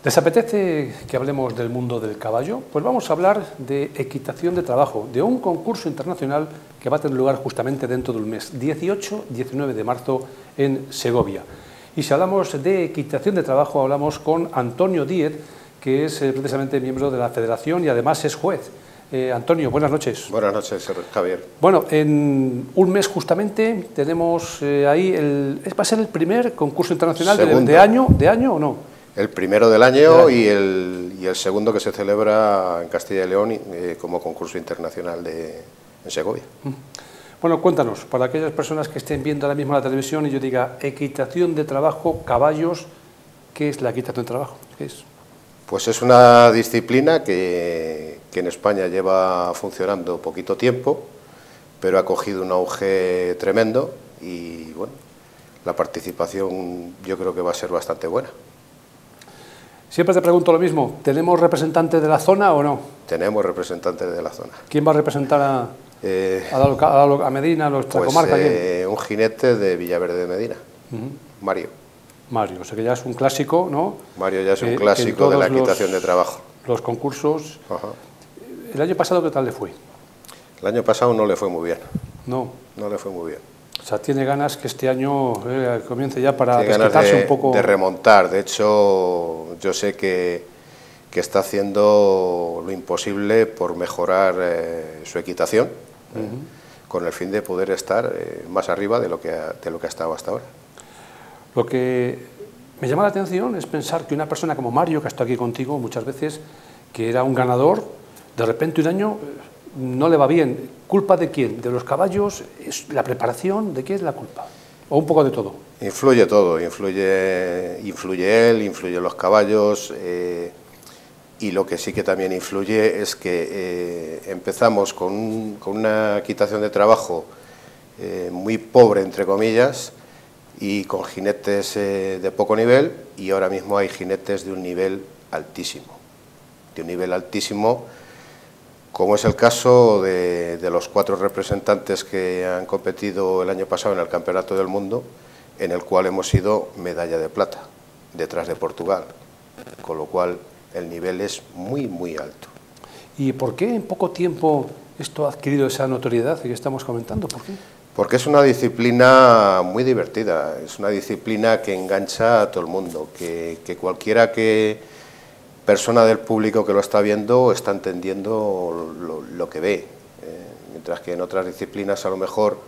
¿Les apetece que hablemos del mundo del caballo? Pues vamos a hablar de equitación de trabajo, de un concurso internacional que va a tener lugar justamente dentro del mes 18-19 de marzo en Segovia. Y si hablamos de equitación de trabajo, hablamos con Antonio Díez, que es precisamente miembro de la federación y además es juez. Antonio, buenas noches. Buenas noches, Javier. Bueno, en un mes justamente tenemos ahí, ¿va a ser el primer concurso internacional de año o no? El primero del año y el segundo que se celebra en Castilla y León como concurso internacional en Segovia. Bueno, cuéntanos, para aquellas personas que estén viendo ahora mismo la televisión y yo diga equitación de trabajo, caballos, ¿qué es la equitación de trabajo? ¿Qué es? Pues es una disciplina que en España lleva funcionando poquito tiempo, pero ha cogido un auge tremendo y bueno, la participación yo creo que va a ser bastante buena. Siempre te pregunto lo mismo, ¿tenemos representantes de la zona o no? Tenemos representantes de la zona. ¿Quién va a representar a Medina, a nuestra comarca? Un jinete de Villaverde de Medina, Mario. Mario, o sea que ya es un clásico, ¿no? Mario ya es un clásico de la equitación de trabajo. Los concursos. Ajá. ¿El año pasado qué tal le fue? El año pasado no le fue muy bien. No. No le fue muy bien. O sea, tiene ganas que este año comience ya para desquitarse un poco. De remontar. De hecho, yo sé que está haciendo lo imposible por mejorar su equitación, con el fin de poder estar más arriba de lo que ha estado hasta ahora. Lo que me llama la atención es pensar que una persona como Mario, que ha estado aquí contigo muchas veces, que era un ganador, de repente un año no le va bien. ¿Culpa de quién? ¿De los caballos? ¿Es la preparación? ¿De qué es la culpa? ¿O un poco de todo? Influye todo, influye él, influye los caballos, y lo que sí que también influye es que empezamos con una equitación de trabajo muy pobre, entre comillas, y con jinetes de poco nivel, y ahora mismo hay jinetes de un nivel altísimo, como es el caso de los 4 representantes que han competido el año pasado en el Campeonato del Mundo, en el cual hemos sido medalla de plata, detrás de Portugal, con lo cual el nivel es muy, muy alto. ¿Y por qué en poco tiempo esto ha adquirido esa notoriedad que estamos comentando? ¿Por qué? Porque es una disciplina muy divertida, es una disciplina que engancha a todo el mundo, que cualquiera persona del público que lo está viendo está entendiendo lo que ve, mientras que en otras disciplinas a lo mejor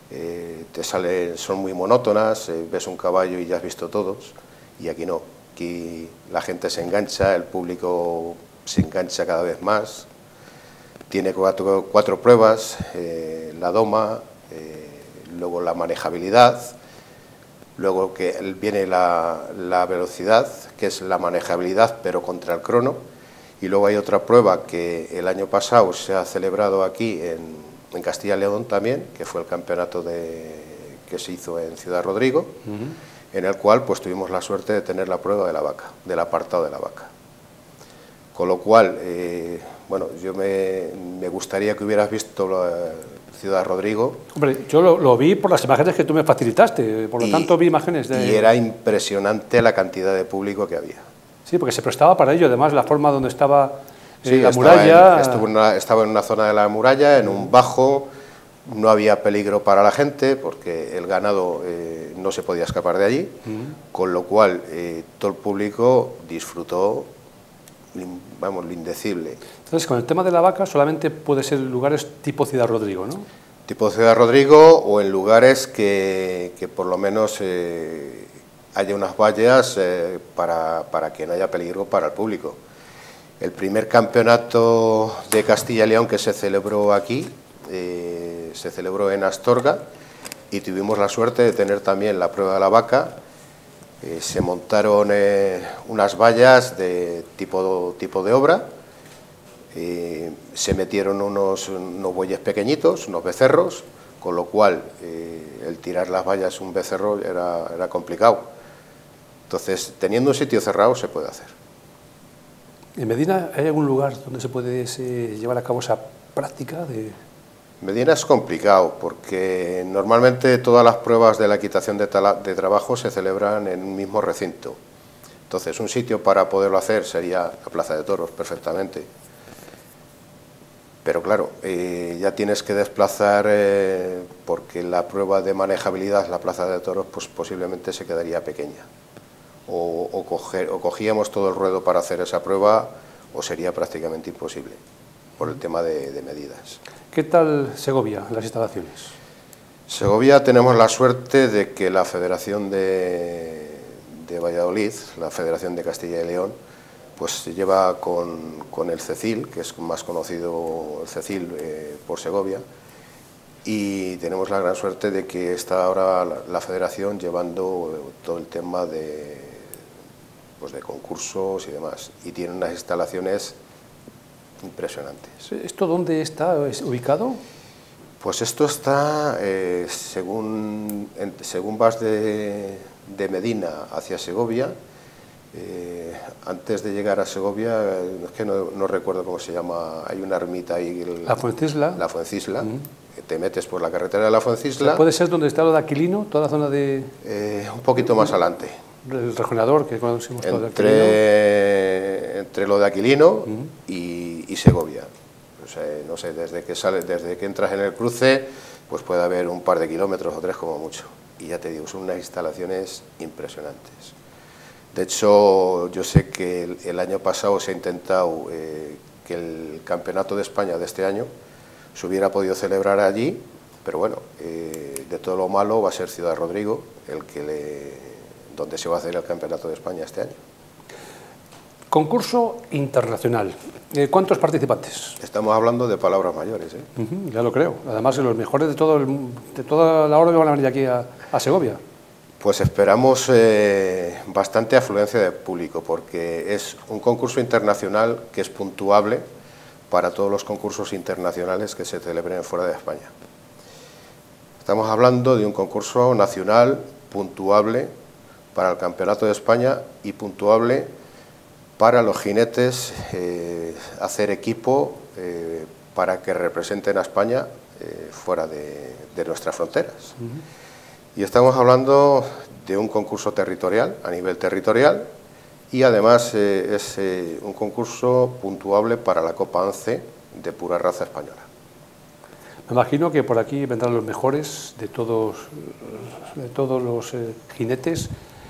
son muy monótonas, ves un caballo y ya has visto todos, y aquí no, aquí la gente se engancha, el público se engancha cada vez más, tiene cuatro pruebas, la doma, luego la manejabilidad, luego que viene la velocidad, que es la manejabilidad pero contra el crono, y luego hay otra prueba que el año pasado se ha celebrado aquí en Castilla y León también, que fue el campeonato que se hizo en Ciudad Rodrigo, en el cual pues tuvimos la suerte de tener la prueba de la vaca, del apartado de la vaca. Con lo cual, bueno, yo me gustaría que hubieras visto Ciudad Rodrigo. Hombre, yo lo vi por las imágenes que tú me facilitaste, por lo tanto vi imágenes de... Y era impresionante la cantidad de público que había. Sí, porque se prestaba para ello, además la forma donde estaba la muralla... Estaba en una zona de la muralla, en un bajo, no había peligro para la gente, porque el ganado no se podía escapar de allí, con lo cual todo el público disfrutó, vamos, lo indecible. Entonces, con el tema de la vaca solamente puede ser en lugares tipo Ciudad Rodrigo, ¿no? Tipo Ciudad Rodrigo, o en lugares que por lo menos haya unas vallas para que no haya peligro para el público. El primer campeonato de Castilla y León que se celebró aquí, se celebró en Astorga, y tuvimos la suerte de tener también la prueba de la vaca. Se montaron unas vallas de tipo de obra, se metieron unos bueyes pequeñitos, unos becerros, con lo cual el tirar las vallas un becerro era complicado. Entonces, teniendo un sitio cerrado se puede hacer. ¿En Medina hay algún lugar donde se puede llevar a cabo esa práctica de...? Medina es complicado porque normalmente todas las pruebas de la equitación de trabajo se celebran en un mismo recinto. Entonces, un sitio para poderlo hacer sería la Plaza de Toros, perfectamente. Pero claro, ya tienes que desplazar, porque la prueba de manejabilidad, la Plaza de Toros, pues posiblemente se quedaría pequeña. O cogíamos todo el ruedo para hacer esa prueba, o sería prácticamente imposible, por el tema de medidas. ¿Qué tal Segovia, las instalaciones? Segovia tenemos la suerte de que la Federación de Valladolid, la Federación de Castilla y León, pues lleva con el CECIL, que es más conocido el CECIL por Segovia, y tenemos la gran suerte de que está ahora la Federación llevando todo el tema de concursos y demás, y tiene unas instalaciones impresionantes. ¿Esto dónde está ubicado? Pues esto está, según vas de Medina hacia Segovia, antes de llegar a Segovia, es que no recuerdo cómo se llama, hay una ermita ahí. La Fuencisla. La Fuencisla. Te metes por la carretera de la Fuencisla. ¿Puede ser donde está lo de Aquilino, toda la zona de...? Un poquito más adelante. El rejoneador, que conocemos todo de Aquilino. Entre lo de Aquilino y Segovia. O sea, no sé, desde que entras en el cruce, pues puede haber un par de kilómetros o 3 como mucho. Y ya te digo, son unas instalaciones impresionantes. De hecho, yo sé que el año pasado se ha intentado que el Campeonato de España de este año se hubiera podido celebrar allí, pero bueno, de todo lo malo va a ser Ciudad Rodrigo donde se va a hacer el Campeonato de España este año. Concurso internacional. ¿Cuántos participantes? Estamos hablando de palabras mayores, ¿eh? Ya lo creo. Además, los mejores de toda la hora que van a venir aquí a Segovia. Pues esperamos bastante afluencia de público, porque es un concurso internacional que es puntuable para todos los concursos internacionales que se celebren fuera de España. Estamos hablando de un concurso nacional puntuable para el Campeonato de España y puntuable para los jinetes, hacer equipo para que representen a España fuera de nuestras fronteras. Y estamos hablando de un concurso territorial, a nivel territorial, y además es un concurso puntuable para la Copa ANCE de pura raza española. Me imagino que por aquí vendrán los mejores de todos los jinetes.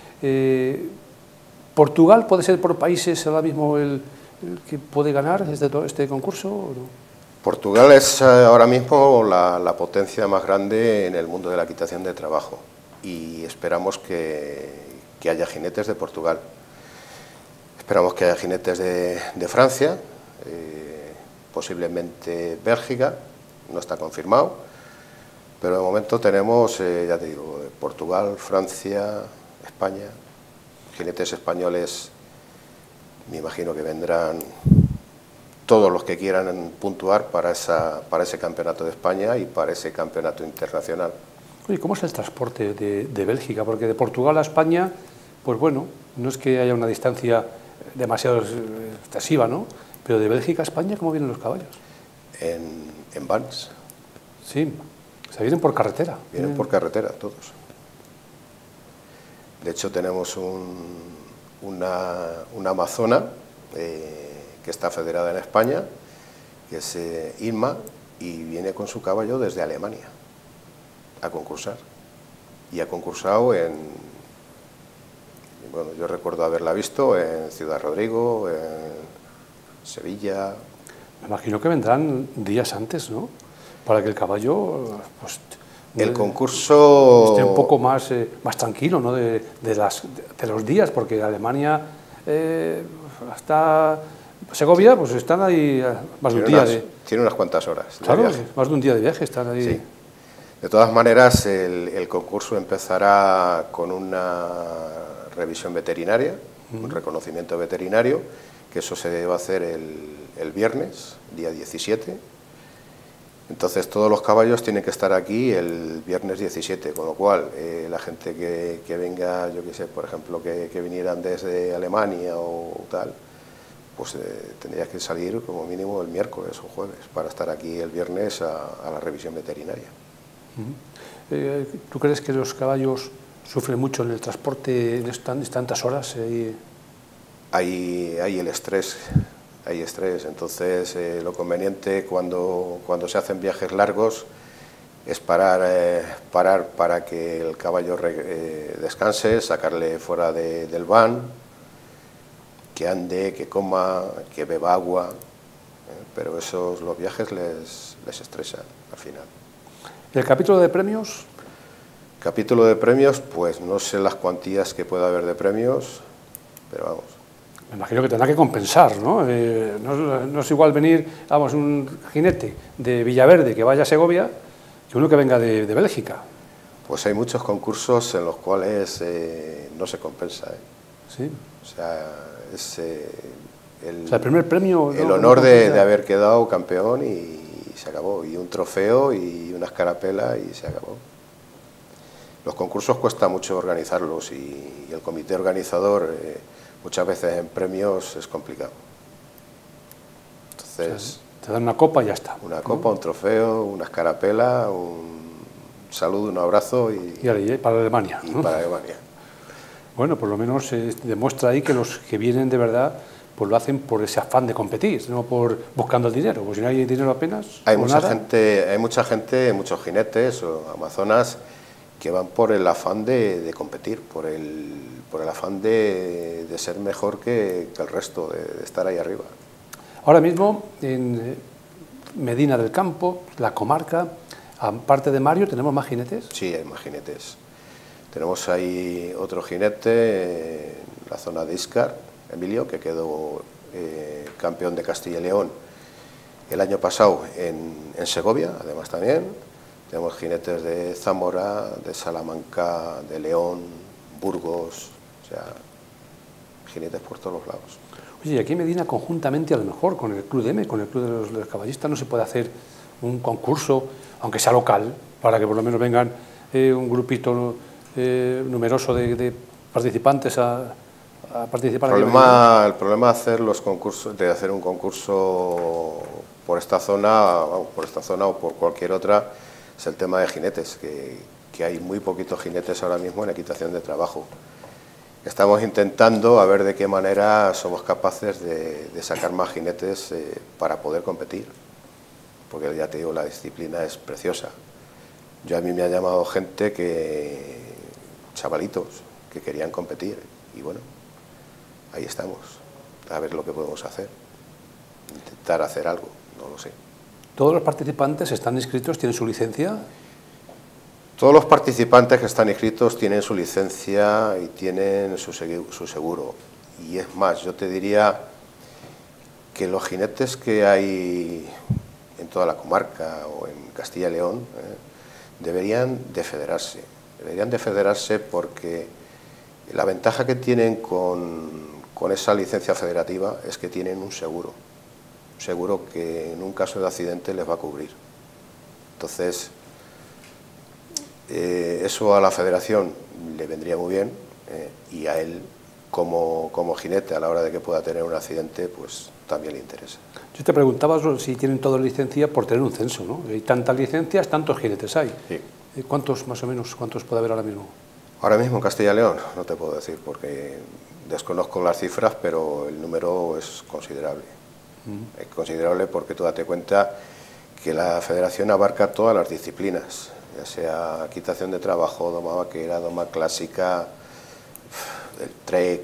¿Portugal puede ser por países ahora mismo el que puede ganar este concurso o no? Portugal es ahora mismo la potencia más grande en el mundo de la equitación de trabajo, y esperamos que haya jinetes de Portugal. Esperamos que haya jinetes de Francia, posiblemente Bélgica, no está confirmado, pero de momento tenemos, ya te digo, Portugal, Francia, España. Jinetes españoles, me imagino que vendrán todos los que quieran puntuar para ese campeonato de España y para ese campeonato internacional. Oye, ¿cómo es el transporte de Bélgica? Porque de Portugal a España, pues bueno, no es que haya una distancia demasiado excesiva, ¿no? Pero de Bélgica a España, ¿cómo vienen los caballos? En vans. Sí, se vienen por carretera. Vienen por carretera todos. De hecho, tenemos una amazona que está federada en España, que es Inma, y viene con su caballo desde Alemania a concursar. Y ha concursado bueno, yo recuerdo haberla visto en Ciudad Rodrigo, en Sevilla. Me imagino que vendrán días antes, ¿no? Para que el caballo, pues, el concurso esté un poco más tranquilo, ¿no? de los días, porque Alemania hasta Segovia, pues están ahí más de un día. Tiene unas cuantas horas de claro, viaje. Más de un día de viaje están ahí. Sí. De todas maneras, el concurso empezará con una revisión veterinaria, un reconocimiento veterinario, que eso se debe hacer el viernes, día 17. Entonces todos los caballos tienen que estar aquí el viernes 17, con lo cual la gente que venga, yo qué sé, por ejemplo, que vinieran desde Alemania o tal, pues tendría que salir como mínimo el miércoles o jueves para estar aquí el viernes a la revisión veterinaria. ¿Tú crees que los caballos sufren mucho en el transporte en tantas horas? hay el estrés, entonces lo conveniente cuando se hacen viajes largos es parar para que el caballo descanse, sacarle fuera del van, que ande, que coma, que beba agua, pero los viajes les estresan al final. ¿El capítulo de premios? Capítulo de premios, pues no sé las cuantías que pueda haber de premios, pero vamos. Me imagino que tendrá que compensar, ¿no? No es igual venir, vamos, un jinete de Villaverde que vaya a Segovia que uno que venga de Bélgica. Pues hay muchos concursos en los cuales no se compensa. Sí. O sea, es el primer premio, el honor de haber quedado campeón y se acabó. Y un trofeo y una escarapela y se acabó. Los concursos cuesta mucho organizarlos y el comité organizador muchas veces en premios es complicado. Entonces, o sea, te dan una copa y ya está. Una copa, un trofeo, una escarapela, un saludo, un abrazo y para Alemania. Y para Alemania. Bueno, por lo menos demuestra ahí que los que vienen de verdad pues lo hacen por ese afán de competir, no por buscando el dinero, porque si no hay dinero apenas. Hay mucha gente, muchos jinetes o amazonas que van por el afán de competir, por el afán de ser mejor que el resto, de estar ahí arriba. Ahora mismo, en Medina del Campo, la comarca, aparte de Mario, ¿tenemos más jinetes? Sí, hay más jinetes. Tenemos ahí otro jinete en la zona de Íscar, Emilio, que quedó campeón de Castilla y León el año pasado en Segovia, además también. Tenemos jinetes de Zamora, de Salamanca, de León, Burgos, o sea, jinetes por todos los lados. Oye, y aquí en Medina, conjuntamente, a lo mejor, con el Club de M, con el Club de los Caballistas, no se puede hacer un concurso, aunque sea local, para que por lo menos vengan un grupito numeroso de participantes a participar. El problema de hacer un concurso por esta zona o por cualquier otra es el tema de jinetes, que hay muy poquitos jinetes ahora mismo en equitación de trabajo. Estamos intentando a ver de qué manera somos capaces de sacar más jinetes para poder competir, porque ya te digo, la disciplina es preciosa. A mí me ha llamado gente chavalitos, que querían competir, y bueno, ahí estamos, a ver lo que podemos hacer, intentar hacer algo, no lo sé. ¿Todos los participantes están inscritos, tienen su licencia? Todos los participantes que están inscritos tienen su licencia y tienen su seguro. Y es más, yo te diría que los jinetes que hay en toda la comarca o en Castilla y León deberían de federarse. Deberían de federarse porque la ventaja que tienen con esa licencia federativa es que tienen un seguro que en un caso de accidente les va a cubrir. Entonces, eso a la federación le vendría muy bien y a él como jinete a la hora de que pueda tener un accidente pues también le interesa. Yo te preguntaba si tienen toda licencia por tener un censo, ¿no? Hay tantas licencias, tantos jinetes hay. Sí. ¿Cuántos más o menos, cuántos puede haber ahora mismo? Ahora mismo en Castilla y León no te puedo decir porque desconozco las cifras, pero el número es considerable. Es considerable porque tú date cuenta que la federación abarca todas las disciplinas, ya sea equitación de trabajo, doma vaquera, doma clásica, el trek,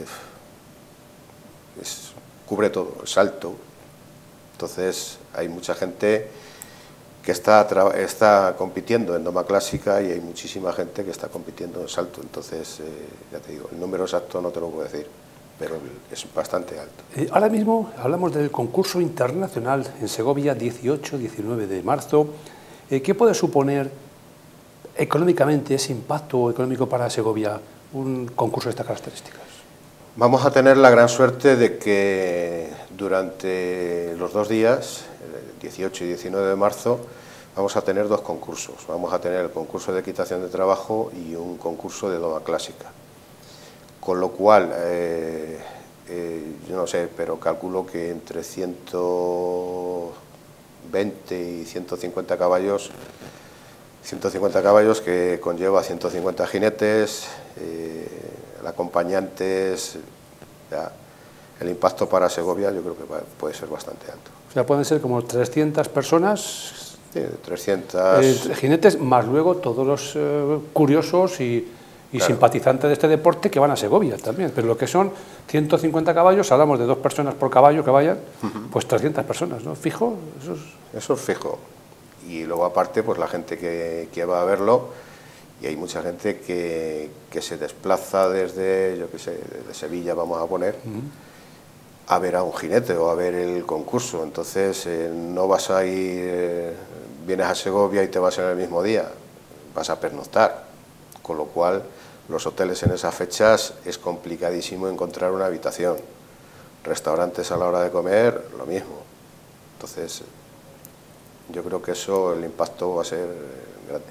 cubre todo, el salto. Entonces hay mucha gente que está compitiendo en doma clásica y hay muchísima gente que está compitiendo en salto. Entonces, ya te digo, el número exacto no te lo puedo decir, pero es bastante alto. Ahora mismo hablamos del concurso internacional en Segovia, 18-19 de marzo. ¿Qué puede suponer económicamente ese impacto económico para Segovia, un concurso de estas características? Vamos a tener la gran suerte de que durante los 2 días, el 18 y 19 de marzo, vamos a tener 2 concursos. Vamos a tener el concurso de equitación de trabajo y un concurso de doma clásica. Con lo cual, yo no sé, pero calculo que entre 120 y 150 caballos, que conlleva 150 jinetes, acompañantes, ya, el impacto para Segovia yo creo que puede ser bastante alto. O sea, pueden ser como 300 personas, Sí, 300... jinetes, más luego todos los curiosos y claro, simpatizantes de este deporte que van a Segovia también. Pero lo que son 150 caballos, hablamos de 2 personas por caballo que vayan, pues 300 personas, ¿no? ¿Fijo? Eso es fijo. Y luego aparte, pues la gente que va a verlo, y hay mucha gente que se desplaza desde, yo qué sé, desde Sevilla, vamos a poner, a ver a un jinete o a ver el concurso. Entonces no vas a ir, vienes a Segovia y te vas en el mismo día, vas a pernoctar, con lo cual los hoteles en esas fechas es complicadísimo encontrar una habitación. Restaurantes a la hora de comer, lo mismo. Entonces yo creo que eso, el impacto va a ser grande.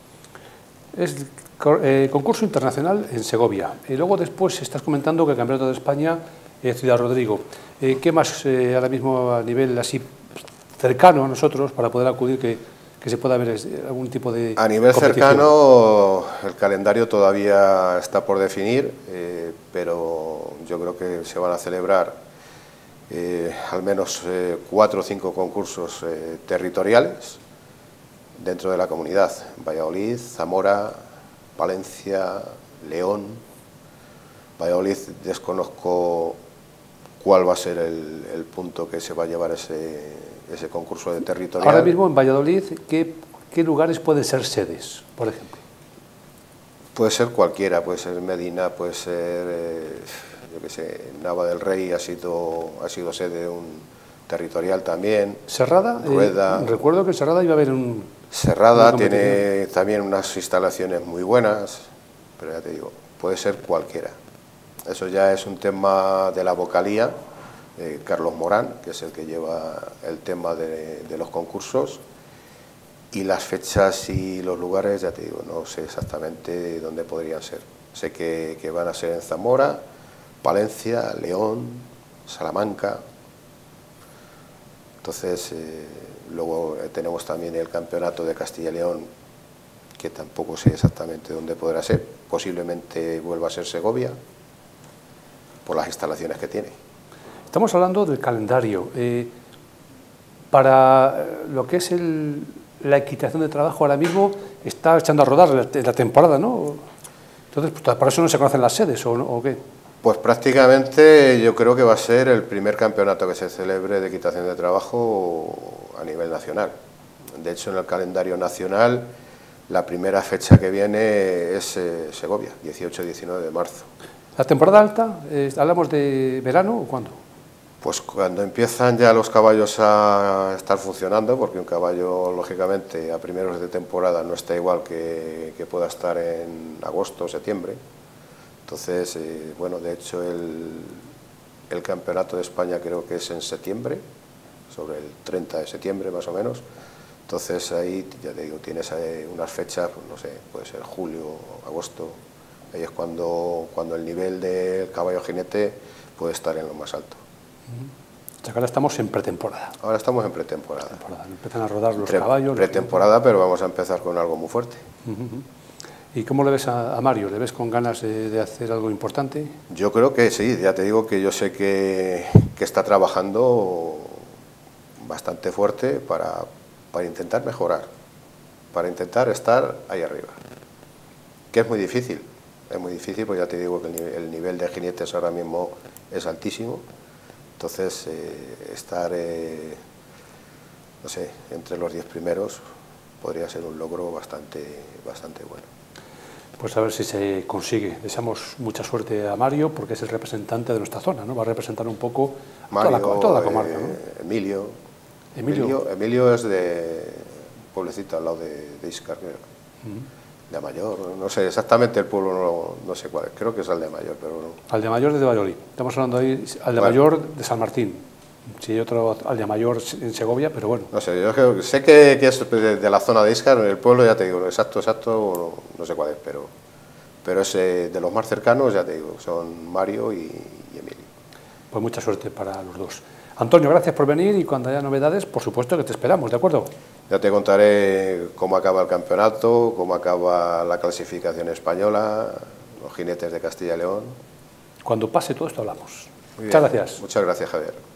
Es concurso internacional en Segovia. Y luego después estás comentando que el Campeonato de España Ciudad Rodrigo. ¿Qué más ahora mismo a nivel así cercano a nosotros para poder acudir que se pueda ver algún tipo de A nivel cercano, el calendario todavía está por definir, pero yo creo que se van a celebrar al menos 4 o 5 concursos territoriales dentro de la comunidad: Valladolid, Zamora, Palencia, León. Valladolid desconozco cuál va a ser el punto que se va a llevar ese concurso de territorial. Ahora mismo en Valladolid, ¿qué lugares pueden ser sedes, por ejemplo? Puede ser cualquiera, puede ser Medina, puede ser, yo qué sé, Nava del Rey ha sido sede de un territorial también. Serrada, Rueda. Recuerdo que en Serrada iba a haber Serrada tiene también unas instalaciones muy buenas, pero ya te digo, puede ser cualquiera. Eso ya es un tema de la vocalía, Carlos Morán, que es el que lleva el tema de los concursos, y las fechas y los lugares, ya te digo, no sé exactamente dónde podrían ser. Sé que van a ser en Zamora, Palencia, León, Salamanca. Entonces, luego tenemos también el Campeonato de Castilla y León, que tampoco sé exactamente dónde podrá ser. Posiblemente vuelva a ser Segovia, por las instalaciones que tiene. Estamos hablando del calendario. Para lo que es la equitación de trabajo ahora mismo está echando a rodar la temporada, ¿no? Entonces, pues, ¿para eso no se conocen las sedes o qué? Pues prácticamente yo creo que va a ser el primer campeonato que se celebre de equitación de trabajo a nivel nacional. De hecho, en el calendario nacional, la primera fecha que viene es Segovia, 18-19 de marzo. ¿La temporada alta, hablamos de verano o cuándo? Pues cuando empiezan ya los caballos a estar funcionando, porque un caballo, lógicamente, a primeros de temporada no está igual que pueda estar en agosto o septiembre. Entonces, bueno, de hecho el Campeonato de España creo que es en septiembre, sobre el 30 de septiembre más o menos. Entonces ahí, ya te digo, tienes unas fechas, pues, no sé, puede ser julio, agosto. Ahí es cuando el nivel del caballo jinete puede estar en lo más alto. O sea que ahora estamos en pretemporada. Ahora estamos en pretemporada. Empiezan a rodar los caballos. Pretemporada, pero vamos a empezar con algo muy fuerte. ¿Y cómo le ves a Mario? ¿Le ves con ganas de hacer algo importante? Yo creo que sí, ya te digo que yo sé que está trabajando bastante fuerte para intentar mejorar, para intentar estar ahí arriba. Que es muy difícil, pues ya te digo que el nivel de jinetes ahora mismo es altísimo. Entonces, estar, no sé, entre los 10 primeros podría ser un logro bastante bueno. Pues a ver si se consigue. Deseamos mucha suerte a Mario, porque es el representante de nuestra zona, ¿no? Va a representar un poco Mario, toda la comarca, ¿no? Emilio es de pueblecito al lado de Íscar, de Amayor, no sé exactamente el pueblo, no sé cuál, creo que es Aldemayor, pero no. Aldemayor de Valladolid, estamos hablando ahí, Aldemayor de San Martín, sí hay otro Aldemayor en Segovia, pero bueno. No sé, yo sé que es de la zona de Íscar, el pueblo ya te digo, exacto, no sé cuál es, pero es de los más cercanos, ya te digo, son Mario y Emilio. Pues mucha suerte para los dos. Antonio, gracias por venir y cuando haya novedades, por supuesto que te esperamos, ¿de acuerdo? Ya te contaré cómo acaba el campeonato, cómo acaba la clasificación española, los jinetes de Castilla y León. Cuando pase todo esto hablamos. Muchas gracias. Muchas gracias, Javier.